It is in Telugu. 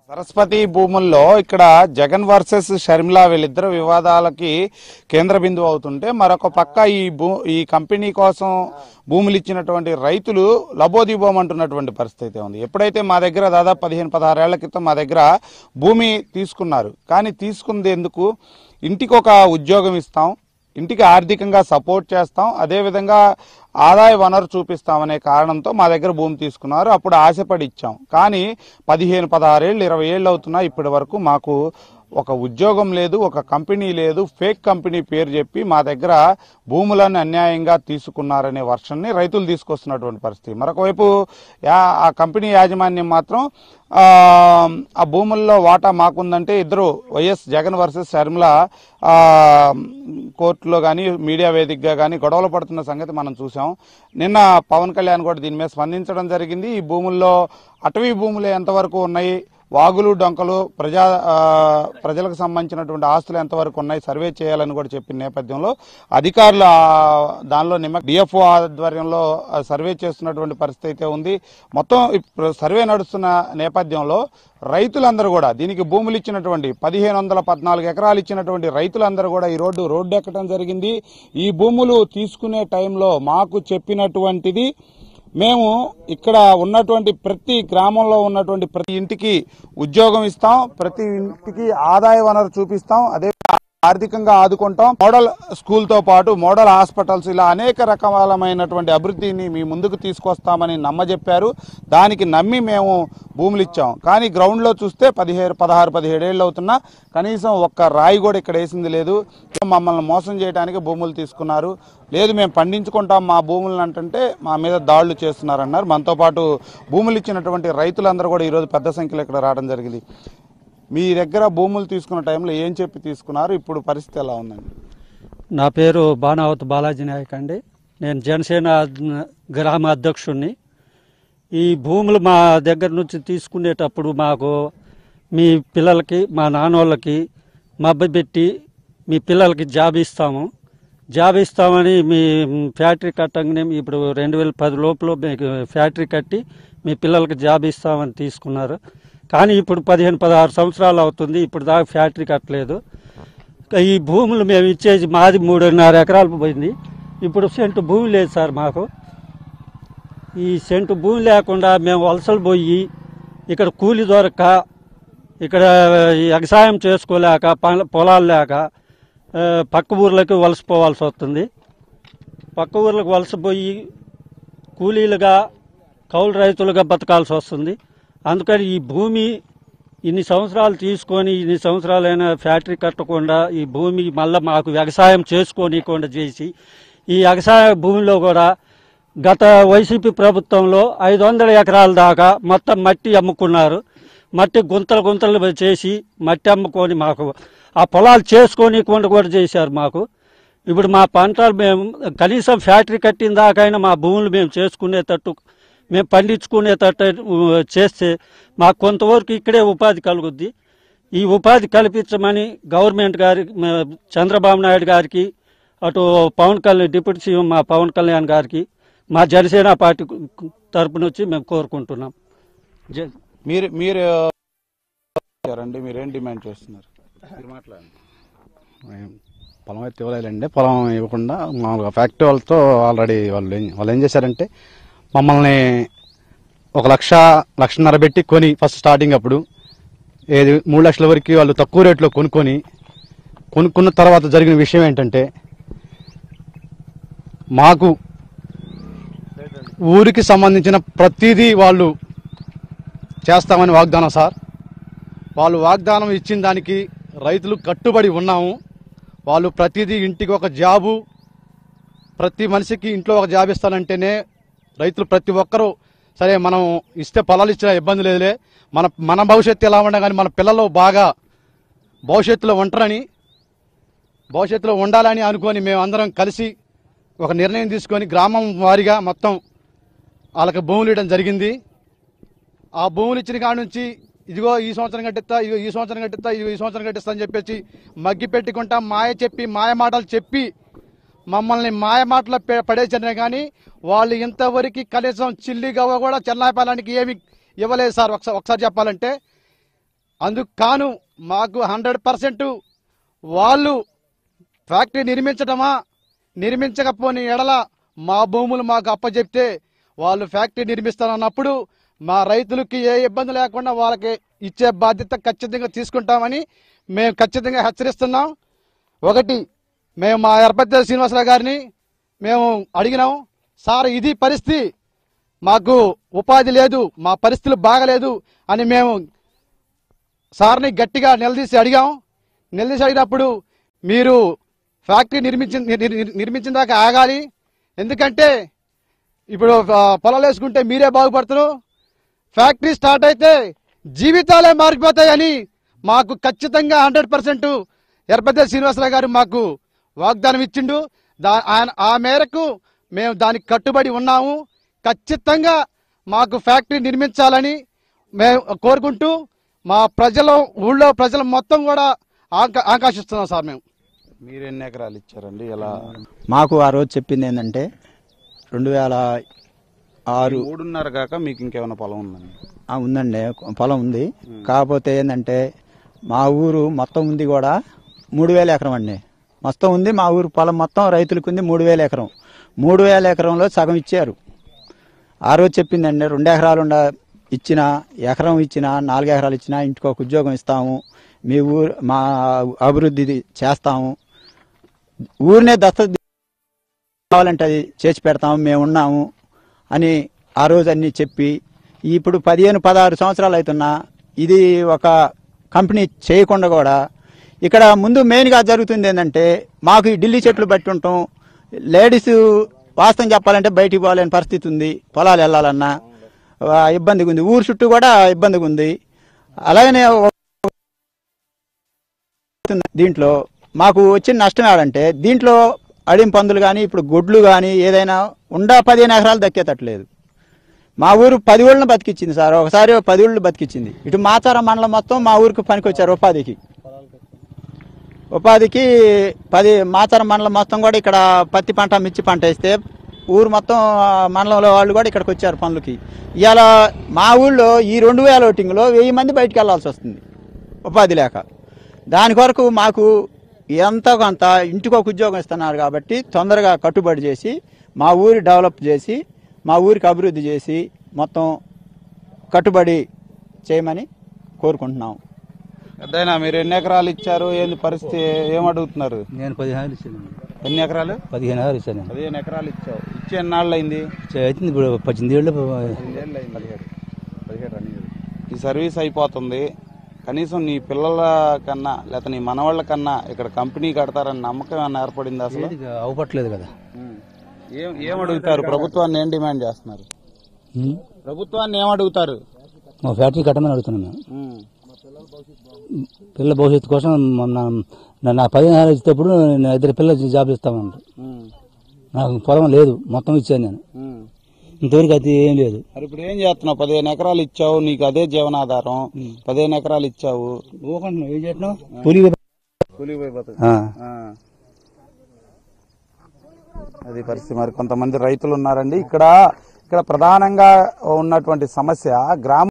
సరస్వతి భూముల్లో ఇక్కడ జగన్ వర్సెస్ షర్మిల వీళ్ళిద్దరు వివాదాలకి కేంద్ర బిందువు అవుతుంటే మరొక పక్క ఈ కంపెనీ కోసం భూములు ఇచ్చినటువంటి రైతులు లబోదిబోమంటున్నటువంటి పరిస్థితి ఉంది. ఎప్పుడైతే మా దగ్గర దాదాపు 15-16 ఏళ్ల క్రితం మా దగ్గర భూమి తీసుకున్నారు, కానీ తీసుకుంది ఎందుకు? ఇంటికి ఒక ఉద్యోగం ఇస్తాం, ఇంటికి ఆర్థికంగా సపోర్ట్ చేస్తాం, అదేవిధంగా ఆదాయ వనరు చూపిస్తామనే కారణంతో మా దగ్గర భూమి తీసుకున్నారు. అప్పుడు ఆశపడి ఇచ్చాం. కానీ 15-16 ఏళ్ళు 20 ఏళ్ళు అవుతున్నా ఇప్పటి వరకు మాకు ఒక ఉద్యోగం లేదు, ఒక కంపెనీ లేదు. ఫేక్ కంపెనీ పేరు చెప్పి మా దగ్గర భూములను అన్యాయంగా తీసుకున్నారనే వర్షన్ని రైతులు తీసుకొస్తున్నటువంటి పరిస్థితి. మరొక వైపు ఆ కంపెనీ యాజమాన్యం మాత్రం ఆ భూముల్లో వాటా మాకుందంటే ఇద్దరు వైఎస్ జగన్ వర్సెస్ షర్మిల కోర్టులో కానీ మీడియా వేదికగా కానీ గొడవలు పడుతున్న సంగతి మనం చూసాం. నిన్న పవన్ కళ్యాణ్ కూడా దీని మీద స్పందించడం జరిగింది. ఈ భూముల్లో అటవీ భూములు ఎంతవరకు ఉన్నాయి, వాగులు డొంకలు ప్రజలకు సంబంధించినటువంటి ఆస్తులు ఎంతవరకు ఉన్నాయి సర్వే చేయాలని కూడా చెప్పిన నేపథ్యంలో అధికారులు దానిలో డిఎఫ్ఓ ఆధ్వర్యంలో సర్వే చేస్తున్నటువంటి పరిస్థితి అయితే ఉంది. మొత్తం సర్వే నడుస్తున్న నేపథ్యంలో రైతులందరూ కూడా దీనికి భూములు ఇచ్చినటువంటి 1514 ఎకరాలు ఇచ్చినటువంటి రైతులందరూ కూడా ఈ రోడ్డు ఎక్కడం జరిగింది. ఈ భూములు తీసుకునే టైంలో మాకు చెప్పినటువంటిది, మేము ఇక్కడ ఉన్నటువంటి ప్రతి గ్రామంలో ఉన్నటువంటి ప్రతి ఇంటికి ఉద్యోగం ఇస్తాం, ప్రతి ఇంటికి ఆదాయ వనరు చూపిస్తాం, అదే ఆర్థికంగా ఆదుకుంటాం, మోడల్ స్కూల్ తో పాటు మోడల్ హాస్పిటల్స్, ఇలా అనేక రకాలమైనటువంటి అభివృద్ధిని మీ ముందుకు తీసుకొస్తామని నమ్మజెప్పారు. దానికి నమ్మి మేము భూములు ఇచ్చాం. కానీ గ్రౌండ్ లో చూస్తే 16-17 ఏళ్ళు అవుతున్నా కనీసం ఒక్క రాయి కూడా ఇక్కడ వేసింది లేదు. మమ్మల్ని మోసం చేయడానికి భూములు తీసుకున్నారు, లేదు మేము పండించుకుంటాం మా భూములను అంటే మా మీద దాడులు చేస్తున్నారన్నారు. మనతో పాటు భూములు ఇచ్చినటువంటి రైతులందరూ కూడా ఈరోజు పెద్ద సంఖ్యలో ఇక్కడ రావడం జరిగింది. మీ దగ్గర భూములు తీసుకున్న టైంలో ఏం చెప్పి తీసుకున్నారు, ఇప్పుడు పరిస్థితి ఎలా ఉందండి? నా పేరు బాణావత్ బాలాజీ నాయక్ అండి. నేను జనసేన గ్రామ అధ్యక్షుడిని. ఈ భూములు మా దగ్గర నుంచి తీసుకునేటప్పుడు మాకు మీ పిల్లలకి మా నాన్నోళ్ళకి మభ్యపెట్టి మీ పిల్లలకి జాబ్ ఇస్తామని మీ ఫ్యాక్టరీ కట్టంగానే ఇప్పుడు 2010 లోపల మీకు ఫ్యాక్టరీ కట్టి మీ పిల్లలకి జాబ్ ఇస్తామని తీసుకున్నారు. కానీ ఇప్పుడు 15-16 సంవత్సరాలు అవుతుంది, ఇప్పుడు దాకా ఫ్యాక్టరీ కట్టలేదు. ఈ భూములు మేము ఇచ్చేసి మాది 3.5 ఎకరాలు పోయింది. ఇప్పుడు సెంటు భూమి లేదు సార్ మాకు. ఈ సెంటు భూమి లేకుండా మేము వలసలు పోయి ఇక్కడ కూలి దొరక్క, ఇక్కడ వ్యవసాయం చేసుకోలేక, పొలాలు లేక పక్క ఊర్లకి వలసపోవాల్సి వస్తుంది. పక్క ఊర్లకు వలసపోయి కూలీలుగా కౌలు రైతులుగా బతకాల్సి వస్తుంది. అందుకని ఈ భూమి ఇన్ని సంవత్సరాలు తీసుకొని ఇన్ని సంవత్సరాలైనా ఫ్యాక్టరీ కట్టకుండా ఈ భూమి మళ్ళీ మాకు వ్యవసాయం చేసుకోనికుండా చేసి ఈ వ్యవసాయ భూమిలో కూడా గత వైసీపీ ప్రభుత్వంలో 500 ఎకరాల దాకా మొత్తం మట్టి అమ్ముకున్నారు. మట్టి గుంతలు చేసి మట్టి అమ్ముకొని మాకు ఆ పొలాలు చేసుకోనికుండా కూడా చేశారు మాకు. ఇప్పుడు మా పంటలు మేము కనీసం ఫ్యాక్టరీ కట్టిన దాకైనా మా భూములు మేము చేసుకునేటట్టు, మేము పండించుకునేటట్టు చేస్తే మాకు కొంతవరకు ఇక్కడే ఉపాధి కలుగుద్ది. ఈ ఉపాధి కల్పించమని గవర్నమెంట్ గారికి, చంద్రబాబు నాయుడు గారికి, అటు పవన్ కళ్యాణ్ డిప్యూటీ సీఎం మా పవన్ కళ్యాణ్ గారికి మా జనసేన పార్టీ తరపు నుంచి మేము కోరుకుంటున్నాం. మీరేం డిమాండ్ చేస్తున్నారు? పొలం అయితే ఇవ్వలేదండి. పొలం ఇవ్వకుండా మామూలుగా ఫ్యాక్టరీ వాళ్ళతో ఆల్రెడీ వాళ్ళు ఏం చేశారంటే మమ్మల్ని 1,00,000-1,50,000 పెట్టి కొని ఫస్ట్ స్టార్టింగ్ అప్పుడు 3 లక్షల వరకు వాళ్ళు తక్కువ రేట్లో కొనుక్కున్న తర్వాత జరిగిన విషయం ఏంటంటే మాకు ఊరికి సంబంధించిన ప్రతిదీ వాళ్ళు చేస్తామని వాగ్దానం సార్. వాళ్ళు వాగ్దానం ఇచ్చిన దానికి రైతులు కట్టుబడి ఉన్నాము. వాళ్ళు ప్రతిదీ ఇంటికి ఒక జాబు, ప్రతి మనిషికి ఇంట్లో ఒక జాబ్ ఇస్తానంటేనే రైతులు ప్రతి ఒక్కరూ సరే మనం ఇస్తే పొలాలు ఇచ్చినా ఇబ్బంది లేదులే, మన భవిష్యత్తు ఎలా ఉండ కానీ మన పిల్లలు బాగా భవిష్యత్తులో ఉండాలని అనుకొని మేము అందరం కలిసి ఒక నిర్ణయం తీసుకొని గ్రామం వారీగా మొత్తం వాళ్ళకి భూములు ఇవ్వడం జరిగింది. ఆ భూములు ఇచ్చిన కాడ నుంచి ఇదిగో ఈ సంవత్సరం కట్టిస్తా, ఇదిగో ఈ సంవత్సరం కట్టిస్తా, ఇదిగో ఈ సంవత్సరం కట్టిస్తా అని చెప్పేసి మగ్గి పెట్టుకుంటా మాయ మాటలు చెప్పి మమ్మల్ని మాయ మాటలు పడేసారే కానీ వాళ్ళు ఇంతవరకు కనీసం చిల్లిగా కూడా చెన్నాయిపాలెనికి ఏమి ఇవ్వలేదు సార్. ఒకసారి చెప్పాలంటే అందుకు కాను మాకు 100% వాళ్ళు ఫ్యాక్టరీ నిర్మించడమా నిర్మించకపోని ఎడల మా భూములు మాకు అప్పచెప్తే వాళ్ళు ఫ్యాక్టరీ నిర్మిస్తారన్నప్పుడు మా రైతులకి ఏ ఇబ్బంది లేకుండా వాళ్ళకి ఇచ్చే బాధ్యత ఖచ్చితంగా తీసుకుంటామని మేము ఖచ్చితంగా హెచ్చరిస్తున్నాం. ఒకటి, మేము మా ఎర్రపతి శ్రీనివాసరావు గారిని మేము అడిగినాం, సార్ ఇది పరిస్థితి, మాకు ఉపాధి లేదు, మా పరిస్థితులు బాగలేదు అని మేము సార్ని గట్టిగా నిలదీసి అడిగినప్పుడు మీరు ఫ్యాక్టరీ నిర్మించిన దాకా ఆగాలి, ఎందుకంటే ఇప్పుడు పొలాలు వేసుకుంటే మీరే బాగుపడతారు, ఫ్యాక్టరీ స్టార్ట్ అయితే జీవితాలే మారిపోతాయని మాకు ఖచ్చితంగా 100% ఎర్రపతి శ్రీనివాసరావు గారు మాకు వాగ్దానం ఇచ్చిండు. ఆ మేరకు మేము దానికి కట్టుబడి ఉన్నాము. ఖచ్చితంగా మాకు ఫ్యాక్టరీ నిర్మించాలని మేము కోరుకుంటూ మా ఊళ్ళో ప్రజలు మొత్తం కూడా ఆకాంక్షిస్తున్నాం సార్. మీరు ఎన్ని ఎకరాలు ఇచ్చారండి? ఎలా? మాకు ఆ రోజు చెప్పింది ఏంటంటే 2006 3.5 కాక మీకు ఇంకేమైనా పొలం ఉందండి? ఉందండి, పొలం ఉంది. కాకపోతే ఏంటంటే మా ఊరు మొత్తం ఉంది కూడా 3000 ఎకరం అండి, మొత్తం ఉంది. మా ఊరు పొలం మొత్తం రైతులకు ఉంది 3000 ఎకరం. 3000 ఎకరంలో సగం ఇచ్చారు. ఆ రోజు చెప్పిందండి 2 ఎకరాలు ఇచ్చిన, ఎకరం ఇచ్చిన, 4 ఎకరాలు ఇచ్చినా ఇంటికి ఒక ఉద్యోగం ఇస్తాము, మీ ఊరు మా అభివృద్ధి చేస్తాము, ఊరినే దత్తత కావాలంటే అది చేసి పెడతాము, మేము ఉన్నాము అని ఆ రోజు అన్ని చెప్పి ఇప్పుడు 15-16 సంవత్సరాలు అవుతున్నా ఇది ఒక కంపెనీ చేయకుండా కూడా ఇక్కడ ముందు మెయిన్గా జరుగుతుంది ఏంటంటే మాకు ఈ ఢిల్లీ చెట్లు బట్టి ఉంటాం, లేడీస్ వాస్తవం చెప్పాలంటే బయటికి పోలేని పరిస్థితి ఉంది, పొలాలు వెళ్ళాలన్నా ఇబ్బందిగా ఉంది, ఊరు చుట్టూ కూడా ఇబ్బందిగా ఉంది. అలాగనే దీంట్లో మాకు వచ్చిన నష్టం ఏంటంటే దీంట్లో అడిం పందులు కానీ ఇప్పుడు గొడ్లు కానీ ఏదైనా 15 ఎకరాలు దక్కేటట్లేదు. మా ఊరు 10 ఊళ్ళను బతికిచ్చింది సార్, ఒకసారి 10 ఊళ్ళు బతికిచ్చింది. ఇటు మాచారం మండలం మొత్తం మా ఊరికి పనికొచ్చారు ఉపాధికి 10 మాచారం మండలం మొత్తం కూడా ఇక్కడ పత్తి పంట మిర్చి పంట వేస్తే ఊరు మొత్తం మండలంలో వాళ్ళు కూడా ఇక్కడికి వచ్చారు పనులకి. ఇవాళ మా ఊళ్ళో ఈ 2000 ఓటింగ్లో 1000 మంది బయటికి వెళ్లాల్సి వస్తుంది ఉపాధి లేక. దాని కొరకు మాకు ఎంతో కొంత ఇంటికి ఒక ఉద్యోగం ఇస్తున్నారు కాబట్టి తొందరగా కట్టుబడి చేసి మా ఊరి డెవలప్ చేసి మా ఊరికి అభివృద్ధి చేసి మొత్తం కట్టుబడి చేయమని కోరుకుంటున్నాం. అదైనా మీరు ఎన్ని ఎకరాలు ఇచ్చారు? ఏంది పరిస్థితి? ఏమడుగుతున్నారు? నేను 15 ఇచ్చాను. ఎన్ని ఎకరాలు? 15 ఇచ్చాను. 15 ఎకరాలు ఇచ్చావు. ఇచ్చి ఎన్నాళ్ళు అయింది? అవుతుంది ఇప్పుడు 18 ఏళ్ళు. 17 ఈ సర్వీస్ అయిపోతుంది. కనీసం నీ పిల్లల కన్నా లేకపోతే నీ మనవాళ్ళ కన్నా ఇక్కడ కంపెనీ కడతారని నమ్మకం ఏమన్నా ఏర్పడింది? అసలు అవపట్లేదు కదా. ఏం అడుగుతారు? ప్రభుత్వాన్ని ఏం డిమాండ్ చేస్తున్నారు? ప్రభుత్వాన్ని ఏం అడుగుతారు? మా ఫ్యాక్టరీ కట్టమని అడుగుతున్నాను. పిల్లల భవిష్యత్తు కోసం నా 15 ఇచ్చేటప్పుడు నేను 2 పిల్లలు జాబ్ ఇస్తామన్నారు. నాకు పొలం లేదు, మొత్తం ఇచ్చాను నేను. ఇంతవరకు అది ఏం లేదు. మరి ఇప్పుడు ఏం చేస్తున్నావు? 15 ఎకరాలు ఇచ్చావు, నీకు అదే జీవనాధారం. 15 ఎకరాలు ఇచ్చావు, ఏం చేస్తున్నావు? కూలిపోయి అది పరిస్థితి. మరి కొంతమంది రైతులు ఉన్నారండి ఇక్కడ. ప్రధానంగా ఉన్నటువంటి సమస్య గ్రామ